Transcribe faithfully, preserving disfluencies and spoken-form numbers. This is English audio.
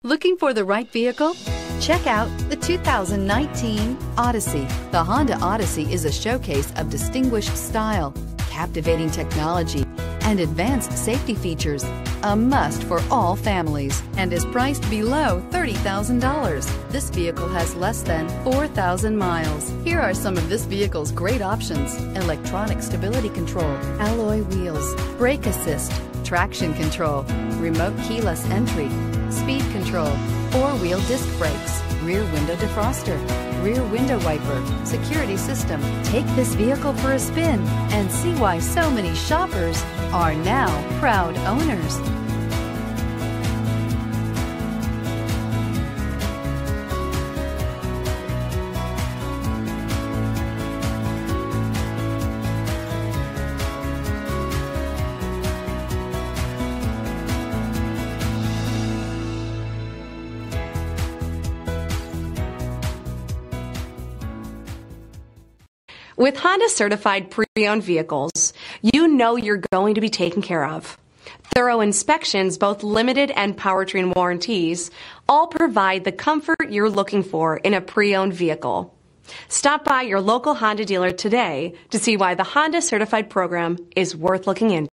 Looking for the right vehicle? Check out the two thousand nineteen Odyssey. The Honda Odyssey is a showcase of distinguished style, captivating technology, and advanced safety features. A must for all families and is priced below thirty thousand dollars. This vehicle has less than four thousand miles. Here are some of this vehicle's great options: electronic stability control, alloy wheels, brake assist, traction control, remote keyless entry, speed control, four-wheel disc brakes, rear window defroster, rear window wiper, security system. Take this vehicle for a spin and see why so many shoppers are now proud owners. With Honda certified pre-owned vehicles, you know you're going to be taken care of. Thorough inspections, both limited and powertrain warranties, all provide the comfort you're looking for in a pre-owned vehicle. Stop by your local Honda dealer today to see why the Honda certified program is worth looking into.